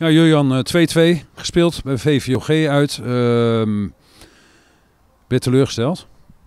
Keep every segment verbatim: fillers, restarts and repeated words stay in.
Ja, Julian, twee-twee gespeeld bij V V O G uit. Uh, ben je teleurgesteld?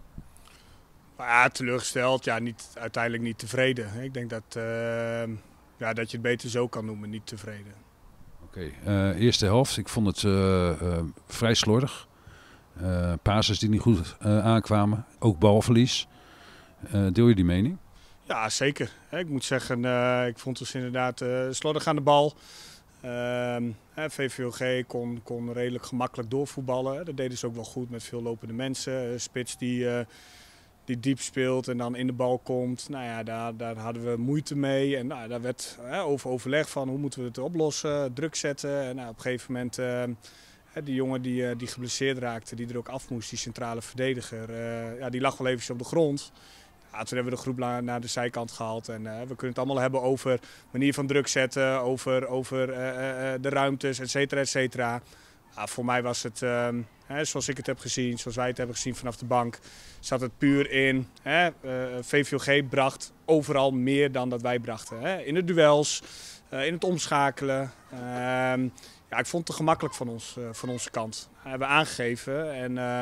Ja, teleurgesteld. Ja, niet, uiteindelijk niet tevreden. Ik denk dat, uh, ja, dat je het beter zo kan noemen, niet tevreden. Oké, okay. uh, eerste helft. Ik vond het uh, uh, vrij slordig. Uh, passes die niet goed uh, aankwamen. Ook balverlies. Uh, deel je die mening? Ja, zeker. Ik moet zeggen, uh, ik vond het inderdaad uh, slordig aan de bal. Uh, V V O G kon, kon redelijk gemakkelijk doorvoetballen. Dat deden ze ook wel goed met veel lopende mensen. Uh, spits die, uh, die diep speelt en dan in de bal komt. Nou ja, daar, daar hadden we moeite mee. En nou, daar werd uh, over overleg van hoe moeten we het oplossen, druk zetten. En nou, op een gegeven moment, uh, die jongen die, uh, die geblesseerd raakte, die er ook af moest, die centrale verdediger, uh, ja, die lag wel eventjes op de grond. Ja, toen hebben we de groep naar de zijkant gehaald en uh, we kunnen het allemaal hebben over manier van druk zetten, over, over uh, uh, de ruimtes, et cetera, et cetera. Ja, voor mij was het, uh, hè, zoals ik het heb gezien, zoals wij het hebben gezien vanaf de bank, zat het puur in. Hè, uh, V V O G bracht overal meer dan dat wij brachten. Hè. In de duels, uh, in het omschakelen. Uh, ja, ik vond het te gemakkelijk van, ons, uh, van onze kant. Dat hebben we aangegeven en... Uh,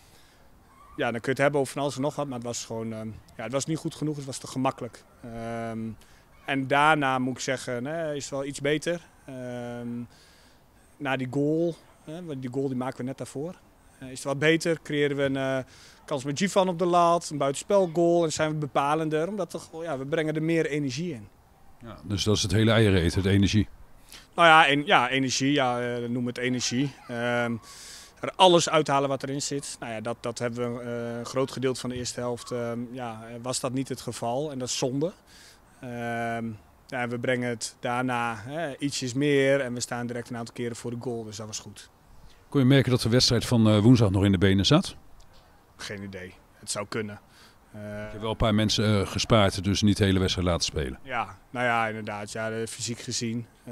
Ja, dan kun je het hebben over van alles en nog wat, maar het was gewoon, um, ja, het was niet goed genoeg, het was te gemakkelijk. Um, en daarna moet ik zeggen, nee, is het wel iets beter. Um, na die goal, hè, die goal die maken we net daarvoor, uh, is het wat beter. Creëren we een uh, kans met Gifan op de lat, een buitenspelgoal en zijn we bepalender, omdat we, ja, we brengen er meer energie in. Ja, dus dat is het hele eieren eten, de energie? Nou ja, en, ja energie, ja, uh, noem het energie. Um, Er alles uithalen wat erin zit. Nou ja, dat, dat hebben we uh, een groot gedeelte van de eerste helft. Uh, ja, was dat niet het geval en dat is zonde. Uh, ja, we brengen het daarna uh, ietsjes meer en we staan direct een aantal keren voor de goal. Dus dat was goed. Kon je merken dat de wedstrijd van uh, woensdag nog in de benen zat? Geen idee. Het zou kunnen. Uh, je hebt wel een paar mensen uh, gespaard, dus niet de hele wedstrijd laten spelen. Ja, nou ja, inderdaad. Ja, de, fysiek gezien. Uh,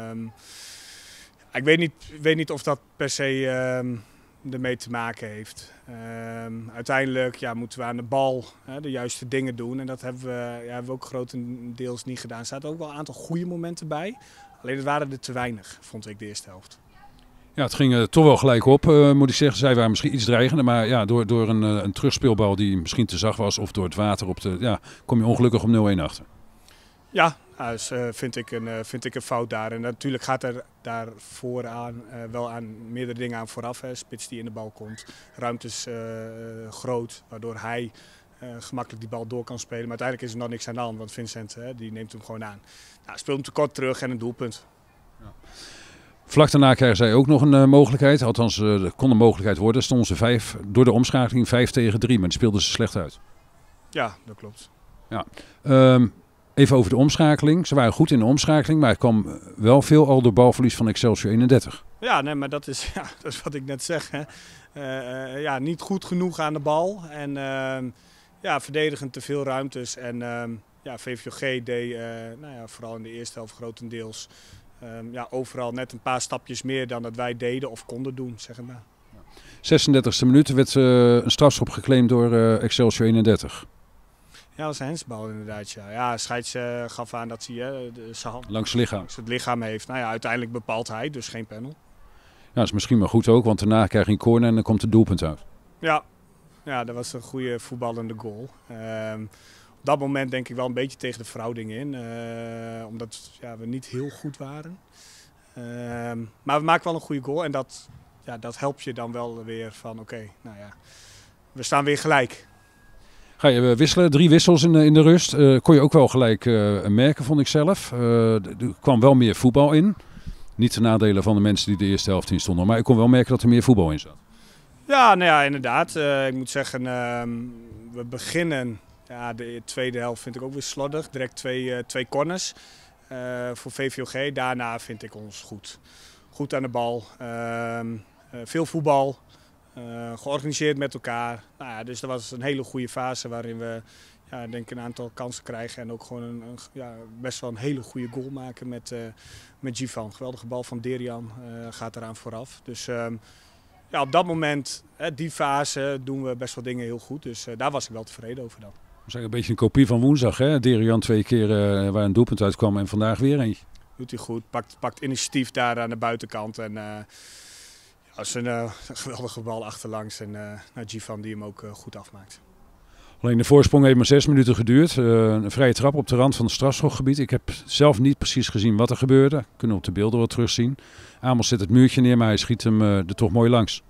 Ik weet niet, weet niet of dat per se uh, ermee te maken heeft. Uh, uiteindelijk ja, moeten we aan de bal hè, de juiste dingen doen. En dat hebben we, ja, hebben we ook grotendeels niet gedaan. Er zaten ook wel een aantal goede momenten bij. Alleen het waren er te weinig, vond ik, de eerste helft. Ja, het ging uh, toch wel gelijk op, uh, moet ik zeggen. Zij waren misschien iets dreigender. Maar ja, door, door een, uh, een terugspeelbal die misschien te zacht was of door het water op de... Ja, kom je ongelukkig op nul-een achter. Ja, dus uh, vind, ik een, uh, vind ik een fout daar. En natuurlijk gaat er daar vooraan uh, wel aan meerdere dingen aan vooraf. Hè. Spits die in de bal komt, ruimtes uh, groot, waardoor hij uh, gemakkelijk die bal door kan spelen. Maar uiteindelijk is er nog niks aan de hand, want Vincent uh, die neemt hem gewoon aan. Nou, speelt hem te kort terug en een doelpunt. Ja. Vlak daarna krijgen zij ook nog een uh, mogelijkheid. Althans, uh, er kon een mogelijkheid worden. Stonden ze vijf, door de omschakeling vijf tegen drie, maar die speelden ze slecht uit. Ja, dat klopt. Ja. Um, Even over de omschakeling. Ze waren goed in de omschakeling, maar het kwam wel veel al door balverlies van Excelsior eenendertig. Ja, nee, maar dat is, ja, dat is wat ik net zeg. Hè. Uh, uh, ja, niet goed genoeg aan de bal. En uh, ja, verdedigend te veel ruimtes. En uh, ja, V V O G deed uh, nou ja, vooral in de eerste helft grotendeels uh, ja, overal net een paar stapjes meer dan dat wij deden of konden doen, zeg maar. zesendertigste minuut werd uh, een strafschop geclaimd door uh, Excelsior eenendertig. Ja, dat is een hensbal inderdaad. Ja, ja scheids uh, gaf aan dat hij uh, zijn hand langs het lichaam. langs het lichaam heeft. Nou ja, uiteindelijk bepaalt hij, dus geen panel. Ja, dat is misschien wel goed ook, want daarna krijg je een corner en dan komt het doelpunt uit. Ja, ja, dat was een goede voetballende goal. Uh, op dat moment denk ik wel een beetje tegen de verhouding in, uh, omdat ja, we niet heel goed waren. Uh, maar we maken wel een goede goal en dat, ja, dat helpt je dan wel weer van oké, okay, nou ja, we staan weer gelijk. Ga je wisselen, drie wissels in de, in de rust. Uh, kon je ook wel gelijk uh, merken, vond ik zelf. Uh, er kwam wel meer voetbal in. Niet ten nadele van de mensen die de eerste helft in stonden. Maar ik kon wel merken dat er meer voetbal in zat. Ja, nou ja, inderdaad. Uh, ik moet zeggen, uh, we beginnen... Ja, de tweede helft vind ik ook weer slordig. Direct twee, uh, twee corners uh, voor V V O G. Daarna vind ik ons goed. Goed aan de bal. Uh, uh, veel voetbal. Uh, georganiseerd met elkaar. Nou ja, dus dat was een hele goede fase waarin we ja, denk ik een aantal kansen krijgen. En ook gewoon een, een, ja, best wel een hele goede goal maken met, uh, met Gifan. Geweldige bal van Derian uh, gaat eraan vooraf. Dus uh, ja, op dat moment, hè, die fase, doen we best wel dingen heel goed. Dus uh, daar was ik wel tevreden over dan. Dat is een beetje een kopie van woensdag, hè? Derian twee keer uh, waar een doelpunt uitkwam en vandaag weer eentje. Doet hij goed. Pakt, pakt initiatief daar aan de buitenkant. En uh, ja, is een uh, geweldige bal achterlangs. En uh, nou, Gifan die hem ook uh, goed afmaakt. Alleen de voorsprong heeft maar zes minuten geduurd. Uh, een vrije trap op de rand van het strafschopgebied. Ik heb zelf niet precies gezien wat er gebeurde. Kunnen we op de beelden wel terugzien. Amos zet het muurtje neer, maar hij schiet hem uh, er toch mooi langs.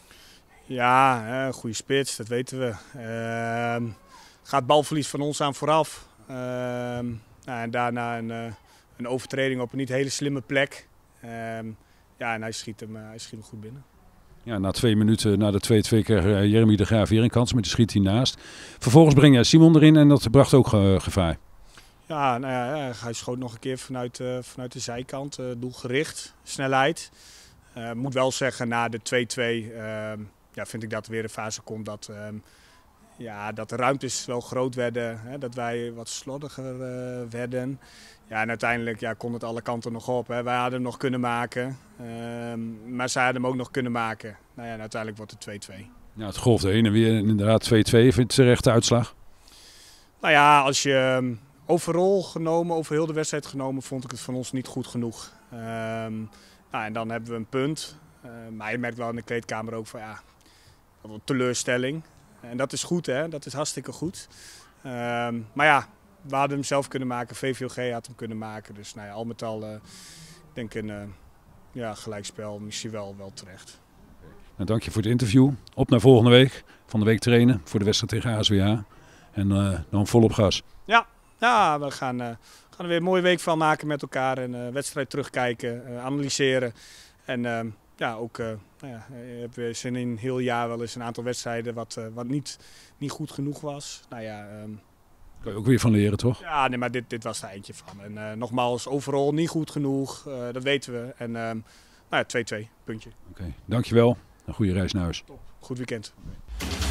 Ja, een goede spits, dat weten we. Uh, gaat balverlies van ons aan vooraf. Uh, nou, en daarna een, uh, een overtreding op een niet hele slimme plek. Uh, ja, en hij schiet, hem, uh, hij schiet hem goed binnen. Ja, na twee minuten, na de twee-twee, kreeg uh, Jeremy de Graaf weer een kans, maar die schiet hij naast. Vervolgens breng jij Simon erin en dat bracht ook uh, gevaar. Ja, nou ja, hij schoot nog een keer vanuit, uh, vanuit de zijkant, uh, doelgericht, snelheid. Uh, moet wel zeggen, na de twee-twee uh, ja, vind ik dat er weer een fase komt dat, uh, ja, dat de ruimtes wel groot werden. Hè, dat wij wat slordiger uh, werden. Ja, en uiteindelijk ja, kon het alle kanten nog op. Hè. Wij hadden hem nog kunnen maken, uh, maar zij hadden hem ook nog kunnen maken. Nou ja, en uiteindelijk wordt het twee-twee. Ja, het golfde heen en weer inderdaad twee-twee. Vind je het de rechte uitslag? Nou ja, als je overal genomen, over heel de wedstrijd genomen, vond ik het van ons niet goed genoeg. Uh, nou, en dan hebben we een punt. Uh, maar je merkt wel in de kleedkamer ook van ja, een teleurstelling. En dat is goed, hè? Dat is hartstikke goed. Uh, maar ja, we hadden hem zelf kunnen maken, V V O G had hem kunnen maken. Dus nou ja, al met al, uh, denk ik een uh, ja, gelijkspel, misschien wel, wel terecht. Nou, dank je voor het interview. Op naar volgende week. Van de week trainen voor de wedstrijd tegen A S W H. En uh, dan volop gas. Ja, ja we gaan, uh, gaan er weer een mooie week van maken met elkaar. En uh, wedstrijd terugkijken, uh, analyseren. En uh, ja, ook uh, nou ja, je hebt weer zin in heel jaar wel eens een aantal wedstrijden wat, uh, wat niet, niet goed genoeg was. Nou ja, um, kan je ook weer van leren, toch? Ja, nee, maar dit, dit was er eentje van. En uh, nogmaals, overal niet goed genoeg. Uh, dat weten we. En uh, nou ja, twee-twee, puntje. Oké, okay, dankjewel. Een goede reis naar huis. Top. Goed weekend. Okay.